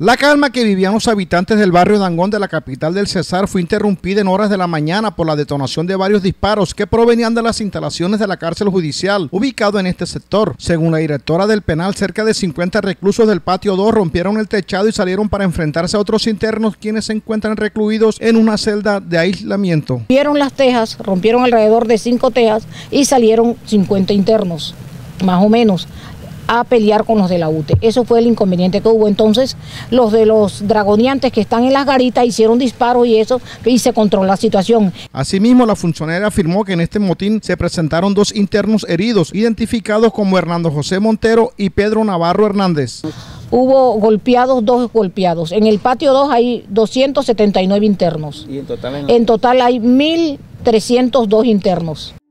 La calma que vivían los habitantes del barrio Dangond de la capital del Cesar fue interrumpida en horas de la mañana por la detonación de varios disparos que provenían de las instalaciones de la cárcel judicial ubicado en este sector. Según la directora del penal, cerca de 50 reclusos del patio 2 rompieron el techado y salieron para enfrentarse a otros internos quienes se encuentran recluidos en una celda de aislamiento. Rompieron las tejas, rompieron alrededor de 5 tejas y salieron 50 internos, más o menos, a pelear con los de la UTE. Eso fue el inconveniente que hubo. Entonces, los de los dragoneantes que están en las garitas hicieron disparos y se controló la situación. Asimismo, la funcionaria afirmó que en este motín se presentaron 2 internos heridos, identificados como Hernando José Montero y Pedro Navarro Hernández. Hubo 2 golpeados. En el patio 2 hay 279 internos. ¿Y en total? En total hay 1.302 internos.